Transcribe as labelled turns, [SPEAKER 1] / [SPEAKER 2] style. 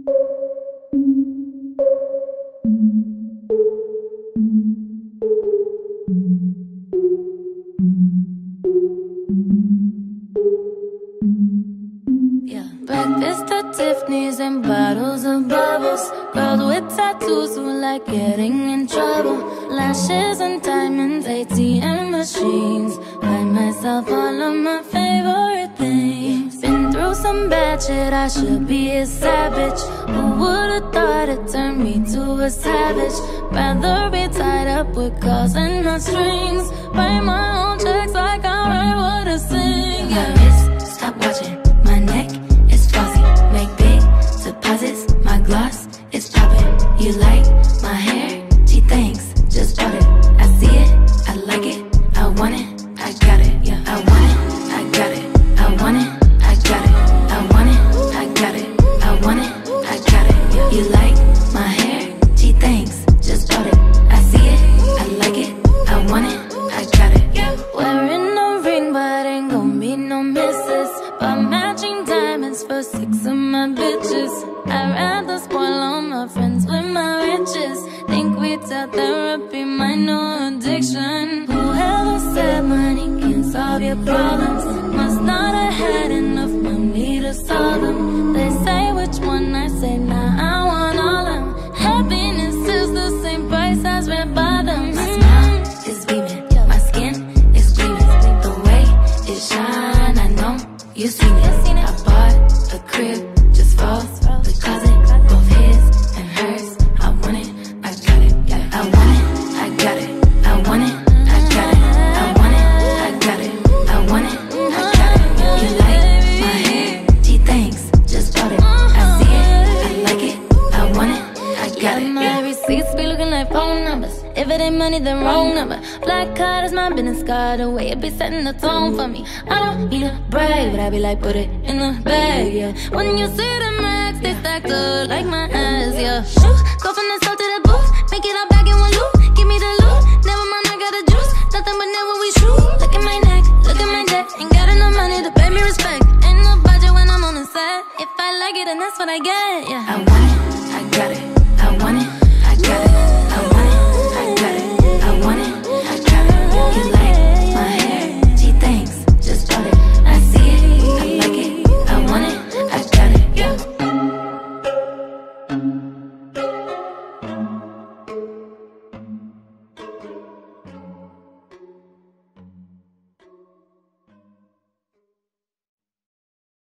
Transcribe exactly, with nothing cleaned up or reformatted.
[SPEAKER 1] Yeah. Breakfast at Tiffany's and bottles of bubbles. Girls with tattoos who like getting in trouble. Lashes and diamonds, A T M machines. Buy myself all of my favorite things. Been through some bad shit, I should be a savage. Who would've thought it turned me to a savage? Rather be tied up with calls and not strings. Write my own checks like I write what I sing. Yeah. My wrist, stop watching. My neck is flossy. Make big deposits. My gloss is popping. You like my hair? Gee, thanks. Just bought it. I see it. I like it. I want it. I got it. Yeah. I want it. I got it. I want it. I got it. I want it. I got it. I want it. I got it. Yeah. You like my hair? Gee, thanks. Just bought it. I see it. I like it. I want it. I got it. Yeah. Wearing a ring, but ain't gon' be no misses. But matching diamonds for six of my bitches. I'd rather spoil all my friends with my riches. Think without therapy, my new addiction. Whoever said money can solve your problems must not have had enough money to solve them. They say which one, I say nah, I want all of them. Happiness is the same price as red bottoms. My smile is beaming, my skin is gleaming. The way it shine, I know you seen it. I bought a crib just for the closet, both his and hers. I want it, I got it. I want it, I got it. I want it, I got it. I want it, I got it. I want it, I got it. You like my hair? Gee, thanks. Just bought it. I see it, I like it. I want it, I got it. My receipts be looking like phone numbers. If it ain't money, then wrong number. Black card is my business card. The way it be setting the tone for me. I don't need a brag, but I be like, put it in the bag, yeah. When you see the max, they stacked up like my ass, yeah. Shoot, go from the south to the booth. Make it all back in one loop. Give me the loot. Never mind, I got the juice. Nothing but never we shoot. Look at my neck, look at my neck. Ain't got enough money to pay me respect. Ain't no budget when I'm on the set. If I like it, then that's what I get, yeah. I want it, I got it.